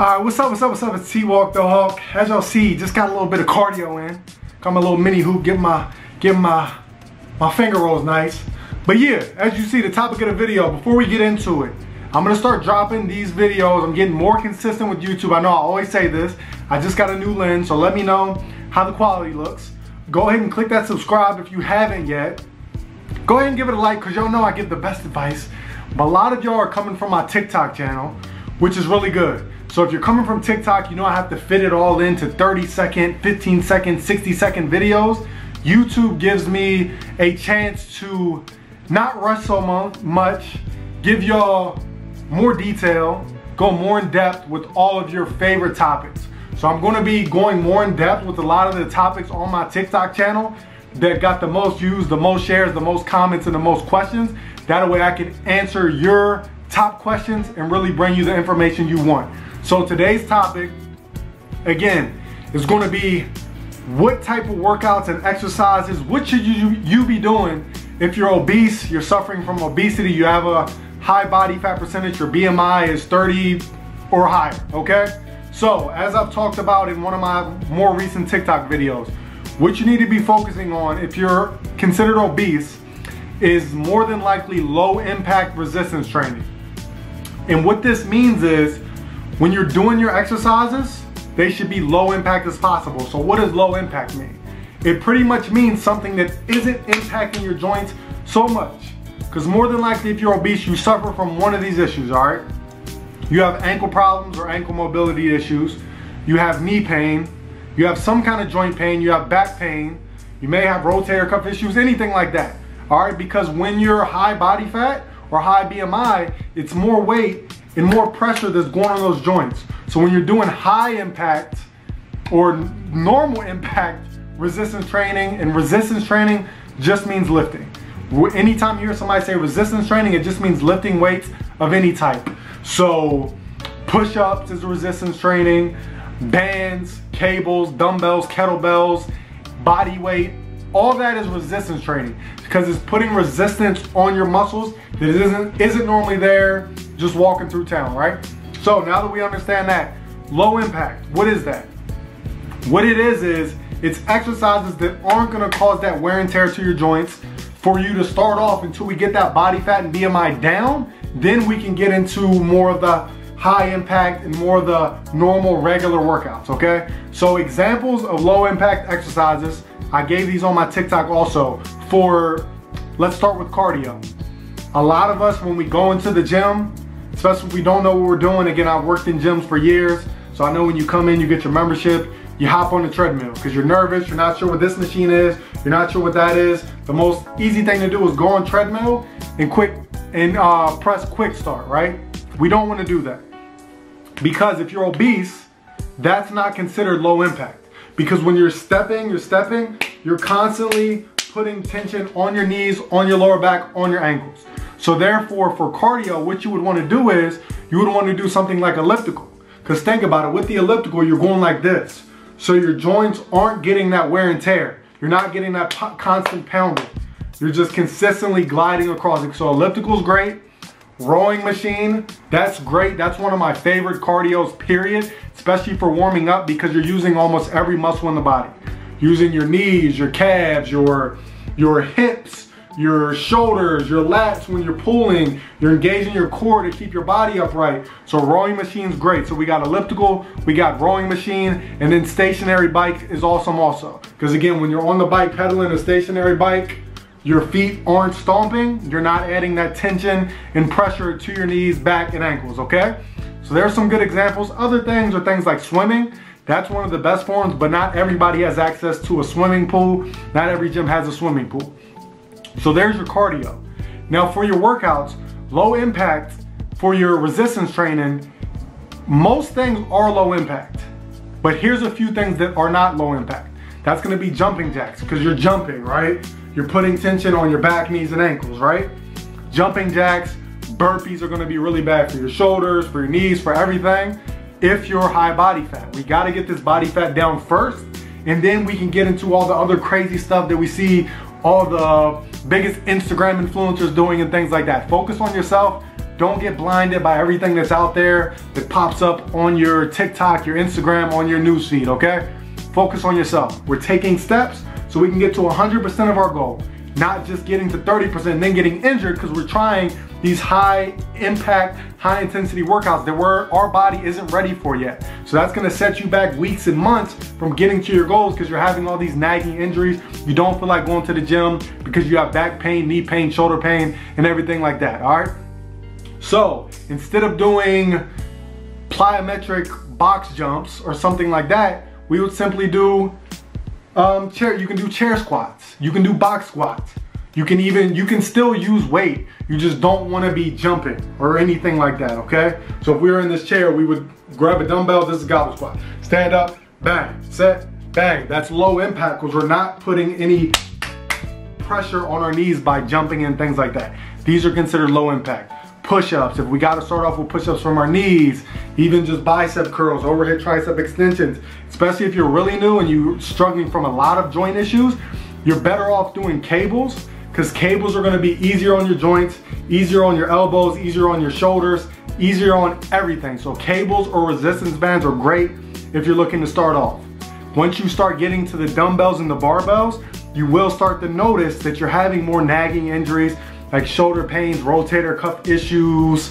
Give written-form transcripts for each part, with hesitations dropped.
Alright, what's up, it's T-Walk the Hawk. As y'all see, just got a little bit of cardio in. Got my little mini hoop, getting my finger rolls nice. But yeah, as you see, the topic of the video, before we get into it, I'm gonna start dropping these videos. I'm getting more consistent with YouTube. I know I always say this. I just got a new lens, so let me know how the quality looks. Go ahead and click that subscribe if you haven't yet. Go ahead and give it a like, because y'all know I give the best advice. But a lot of y'all are coming from my TikTok channel, which is really good. So if you're coming from TikTok, you know I have to fit it all into 30-second, 15-second, 60-second videos. YouTube gives me a chance to not rush so much, give y'all more detail, go more in depth with all of your favorite topics. So I'm going to be going more in depth with a lot of the topics on my TikTok channel that got the most views, the most shares, the most comments, and the most questions. That way I can answer your top questions and really bring you the information you want. So today's topic, again, is going to be what type of workouts and exercises, what should you be doing if you're obese, you're suffering from obesity, you have a high body fat percentage, your BMI is 30 or higher, okay? So, as I've talked about in one of my more recent TikTok videos, what you need to be focusing on if you're considered obese is more than likely low impact resistance training. And what this means is, when you're doing your exercises, they should be low impact as possible. So what does low impact mean? It pretty much means something that isn't impacting your joints so much. Because more than likely if you're obese, you suffer from one of these issues, all right? You have ankle problems or ankle mobility issues. You have knee pain. You have some kind of joint pain. You have back pain. You may have rotator cuff issues, anything like that. All right, because when you're high body fat or high BMI, it's more weight and more pressure that's going on those joints. So when you're doing high impact or normal impact resistance training, and resistance training just means lifting. Anytime you hear somebody say resistance training, it just means lifting weights of any type. So push-ups is resistance training, bands, cables, dumbbells, kettlebells, body weight, all that is resistance training because it's putting resistance on your muscles that isn't normally there just walking through town, right? So now that we understand that, low impact, what is that? What it is it's exercises that aren't gonna cause that wear and tear to your joints for you to start off until we get that body fat and BMI down. Then we can get into more of the high impact and more of the normal regular workouts, okay? So examples of low impact exercises, I gave these on my TikTok also for, let's start with cardio. A lot of us, when we go into the gym, especially if we don't know what we're doing, again, I've worked in gyms for years, so I know when you come in, you get your membership, you hop on the treadmill because you're nervous, you're not sure what this machine is, you're not sure what that is. The most easy thing to do is go on treadmill and press quick start, right? We don't want to do that because if you're obese, that's not considered low impact. Because when you're stepping, you're constantly putting tension on your knees, on your lower back, on your ankles. So therefore, for cardio, what you would want to do is, you would want to do something like elliptical. Because think about it, with the elliptical, you're going like this. So your joints aren't getting that wear and tear. You're not getting that constant pounding. You're just consistently gliding across it. So elliptical is great. Rowing machine, that's great. That's one of my favorite cardios, period. Especially for warming up because you're using almost every muscle in the body. Using your knees, your calves, your hips, your shoulders, your lats when you're pulling, you're engaging your core to keep your body upright. So rowing machine's great. So we got elliptical, we got rowing machine, and then stationary bike is awesome also. Because again, when you're on the bike pedaling a stationary bike, your feet aren't stomping, you're not adding that tension and pressure to your knees, back, and ankles, okay? So there's some good examples. Other things are things like swimming. That's one of the best forms, but not everybody has access to a swimming pool. Not every gym has a swimming pool. So there's your cardio. Now for your workouts, low impact for your resistance training, most things are low impact. But here's a few things that are not low impact. That's gonna be jumping jacks, because you're jumping, right? You're putting tension on your back, knees, and ankles, right? Jumping jacks, burpees are gonna be really bad for your shoulders, for your knees, for everything. If you're high body fat, we gotta get this body fat down first, and then we can get into all the other crazy stuff that we see all the biggest Instagram influencers doing and things like that. Focus on yourself, Don't get blinded by everything that's out there that pops up on your TikTok, your Instagram, on your newsfeed, okay? Focus on yourself. We're taking steps so we can get to 100% of our goal, not just getting to 30% and then getting injured because we're trying these high impact, high intensity workouts that our body isn't ready for yet. So that's gonna set you back weeks and months from getting to your goals because you're having all these nagging injuries. You don't feel like going to the gym because you have back pain, knee pain, shoulder pain, and everything like that, all right? So instead of doing plyometric box jumps or something like that, we would simply do you can do chair squats, you can do box squats, you can still use weight, you just don't want to be jumping or anything like that, okay? So if we were in this chair, we would grab a dumbbell. This is a goblet squat. Stand up, bang, set, bang. That's low impact because we're not putting any pressure on our knees by jumping and things like that. These are considered low impact. Push-ups, if we got to start off with push-ups from our knees, even just bicep curls, overhead tricep extensions, especially if you're really new and you're struggling from a lot of joint issues, you're better off doing cables because cables are going to be easier on your joints, easier on your elbows, easier on your shoulders, easier on everything. So cables or resistance bands are great if you're looking to start off. Once you start getting to the dumbbells and the barbells, you will start to notice that you're having more nagging injuries like shoulder pains, rotator cuff issues,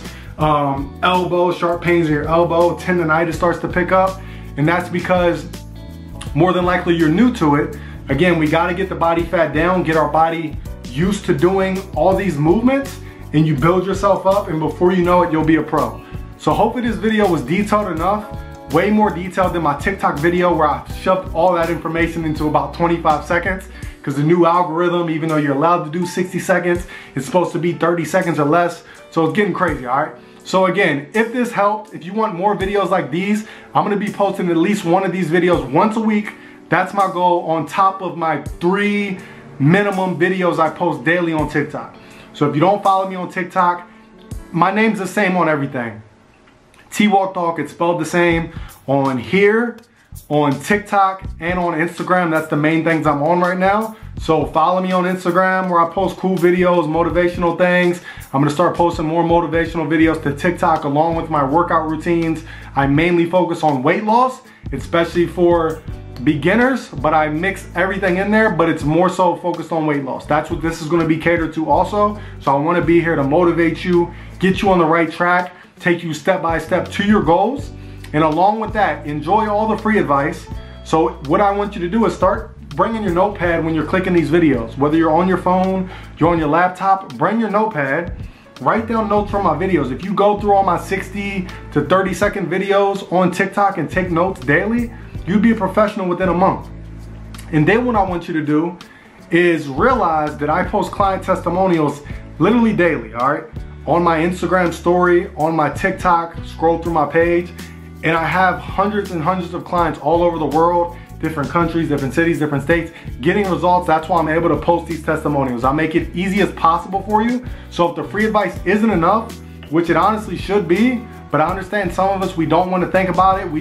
elbow, sharp pains in your elbow, tendonitis starts to pick up. And that's because more than likely you're new to it. Again, we gotta get the body fat down, get our body used to doing all these movements, and you build yourself up, and before you know it, you'll be a pro. So hopefully this video was detailed enough, way more detailed than my TikTok video where I shoved all that information into about 25 seconds. Because the new algorithm, even though you're allowed to do 60 seconds, it's supposed to be 30 seconds or less. So it's getting crazy, all right? So again, if this helped, if you want more videos like these, I'm gonna be posting at least one of these videos once a week. That's my goal on top of my 3 minimum videos I post daily on TikTok. So if you don't follow me on TikTok, my name's the same on everything. T-Walk Talk, it's spelled the same on here, on TikTok, and on Instagram. That's the main things I'm on right now. So follow me on Instagram where I post cool videos, motivational things. I'm gonna start posting more motivational videos to TikTok along with my workout routines. I mainly focus on weight loss, especially for beginners, but I mix everything in there, but it's more so focused on weight loss. That's what this is gonna be catered to also. So I wanna be here to motivate you, get you on the right track, take you step by step to your goals. And along with that, enjoy all the free advice. So what I want you to do is start bringing your notepad when you're clicking these videos. Whether you're on your phone, you're on your laptop, bring your notepad, write down notes from my videos. If you go through all my 60 to 30 second videos on TikTok and take notes daily, you'd be a professional within a month. And then what I want you to do is realize that I post client testimonials literally daily, all right? On my Instagram story, on my TikTok, scroll through my page, and I have hundreds and hundreds of clients all over the world, different countries, different cities, different states, getting results. That's why I'm able to post these testimonials. I make it easy as possible for you. So if the free advice isn't enough, which it honestly should be, but I understand some of us, we don't want to think about it.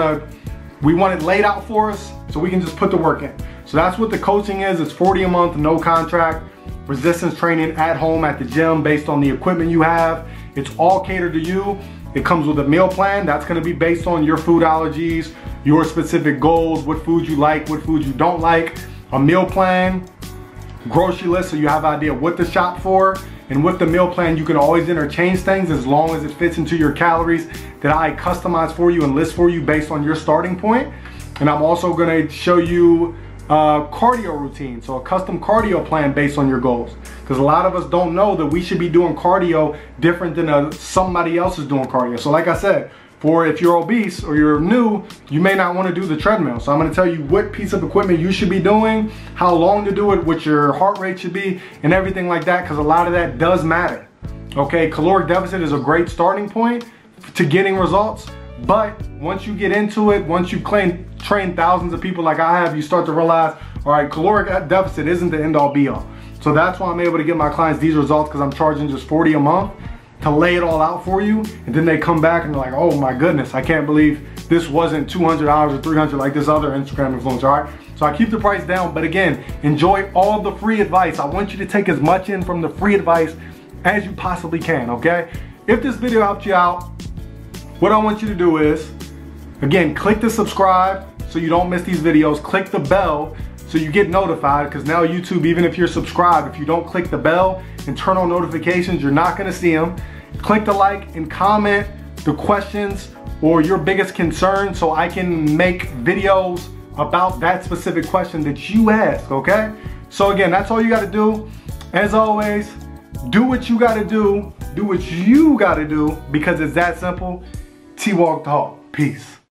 We want it laid out for us so we can just put the work in. So that's what the coaching is. It's $40 a month, no contract, resistance training at home at the gym based on the equipment you have. It's all catered to you. It comes with a meal plan that's gonna be based on your food allergies, your specific goals, what foods you like, what foods you don't like, a meal plan, grocery list so you have an idea what to shop for. And with the meal plan, you can always interchange things as long as it fits into your calories that I customize for you and list for you based on your starting point. And I'm also gonna show you cardio routine, so a custom cardio plan based on your goals. Because a lot of us don't know that we should be doing cardio different than somebody else is doing cardio. So like I said, for if you're obese or you're new, you may not want to do the treadmill. So I'm going to tell you what piece of equipment you should be doing, how long to do it, what your heart rate should be, and everything like that, because a lot of that does matter. Okay, caloric deficit is a great starting point to getting results, but once you get into it, once you train thousands of people like I have, you start to realize, all right, caloric deficit isn't the end all be all. So that's why I'm able to get my clients these results, because I'm charging just $40 a month to lay it all out for you. And then they come back and they're like, oh my goodness, I can't believe this wasn't $200 or $300 like this other Instagram influencer, all right? So I keep the price down, but again, enjoy all the free advice. I want you to take as much in from the free advice as you possibly can, okay? if this video helped you out, what I want you to do is, again, click the subscribe so you don't miss these videos. Click the bell so you get notified, because now YouTube, even if you're subscribed, if you don't click the bell and turn on notifications, you're not gonna see them. Click the like and comment the questions or your biggest concern so I can make videos about that specific question that you ask, okay? So again, that's all you gotta do. As always, do what you gotta do what you gotta do, because it's that simple. T-Walk the Hawk. Peace.